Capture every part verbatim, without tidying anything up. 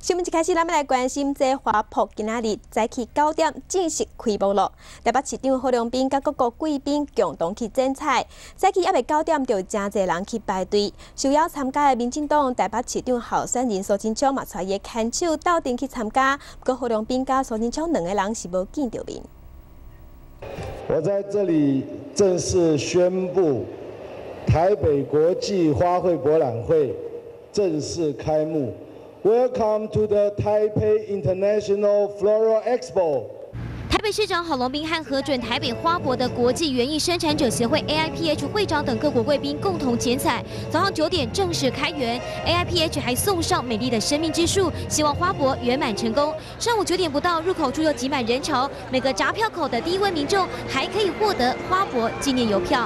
新闻一开始，咱们来关心这花圃今仔日早起九点正式开幕了。台北市长郝龙斌甲各国贵宾共同去剪彩，早起还未九点就有真侪人去排队。受邀参加的民进党台北市长候选人苏贞昌嘛，带伊的牵手斗阵去参加。不过郝龙斌甲苏贞昌两个人是无见到面。 我在这里正式宣布，台北国际花卉博览会正式开幕。 Welcome to the Taipei International Floral Expo。 台北市长郝龙斌和核准台北花博的国际园艺生产者协会 A I P H 会长等各国贵宾共同剪彩。早上九点正式开园 ，A I P H 还送上美丽的生命之树，希望花博圆满成功。上午九点不到，入口处又挤满人潮，每个闸票口的第一位民众还可以获得花博纪念邮票。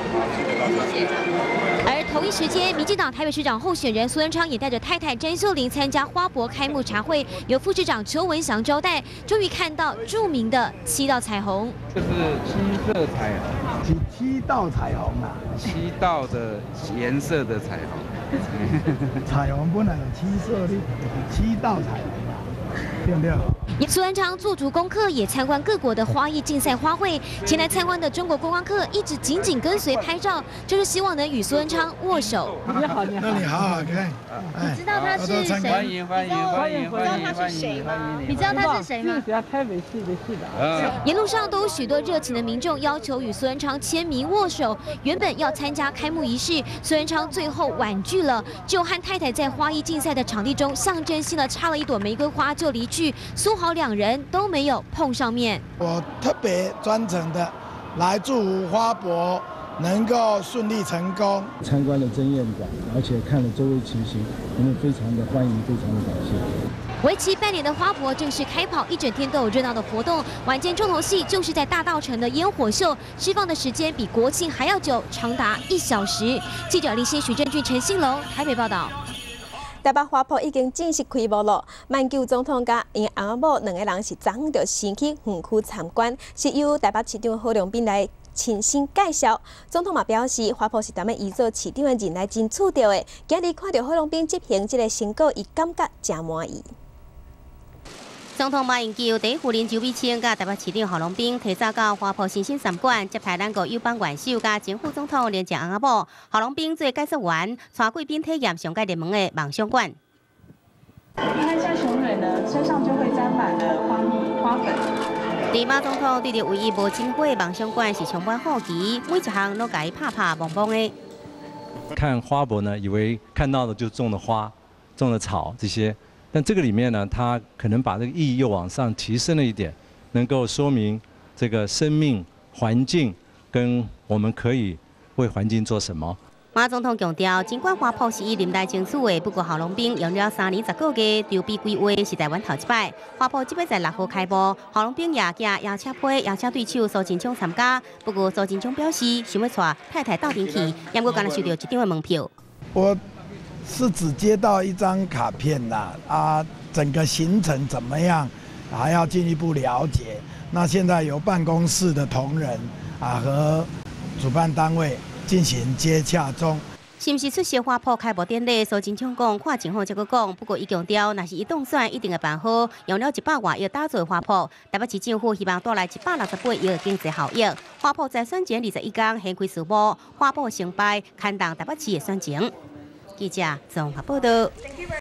而同一时间，民进党台北市长候选人苏贞昌也带着太太詹秀玲参加花博开幕茶会，由副市长邱文祥招待。终于看到著名的七道彩虹， 这是七色彩虹， 七七道彩虹啊， 七道的颜色的彩虹。 彩虹本来有七色的，七道彩虹啊，对不对？ 苏贞昌做足功课，也参观各国的花艺竞赛花卉。前来参观的中国观光客一直紧紧跟随拍照，就是希望能与苏贞昌握手。 你好，你好，那你好好看。 你知道他是谁？ 欢迎欢迎欢迎欢迎他是谁吗？你知道他是谁吗？ 是台北市的市长。 沿路上都有许多热情的民众要求与苏贞昌签名握手。原本要参加开幕仪式，苏贞昌最后婉拒了，就和太太在花艺竞赛的场地中象征性的插了一朵玫瑰花就离去。苏豪 两人都没有碰上面。我特别专程的来祝福花博能够顺利成功。参观了珍宴馆，而且看了周围情形，我们非常的欢迎，非常的感谢。 为期半年的花博正式开跑，一整天都有热闹的活动。晚间重头戏就是在大稻埕的烟火秀，释放的时间比国庆还要久，长达一小时。记者林欣、许正俊、陈信龙台北报道。 台北花圃已经正式开幕了，马英九总统甲因翁某两个人是早上就先去园区参观，是由台北市长郝龙斌来亲身介绍。总统嘛表示，花圃是踮咧伊做市长的人来争取到的。今日看到郝龙斌执行这个成果，伊感觉真满意。 总统马英九第一夫人周美青甲台北市长郝龙斌提早到花圃新生参观，接待咱国友邦元首甲前副总统连前翁仔某。郝龙斌做解说员，带贵宾体验上界热门的梦想馆。 你看像雄蕊呢，身上就会沾满了花蜜、花粉。 伫马总统对着唯一无经过的梦想馆是充满好奇，每一项都甲伊拍拍蹦蹦的。 看花博呢，以为看到的就种的花、种的草这些。 但这个里面呢，它可能把这个意义又往上提升了一点，能够说明这个生命环境跟我们可以为环境做什么。 马总统强调，尽管花圃是以林代争取的，不过郝龙斌用了三年十个月，筹备规划是台湾头一摆。花圃即摆在六号开幕，郝龙斌也加邀请批邀请对手苏贞昌参加。不过苏贞昌表示，想要带太太斗阵去，因为刚才收到一张的门票。 我 是只接到一张卡片啦，啊，整个行程怎么样，还要进一步了解。那现在由办公室的同仁啊和主办单位进行接洽中。 是不是出席花圃开幕典礼？苏贞昌讲看情况再搁讲，不过伊强调，若是伊当选，一定会办好，用了一百外亿打造花圃。台北市政府希望带来一百六十八亿的经济效益。花圃在选前二十一天掀开序幕，花圃成败，牵动台北市的选情。记者综合报道。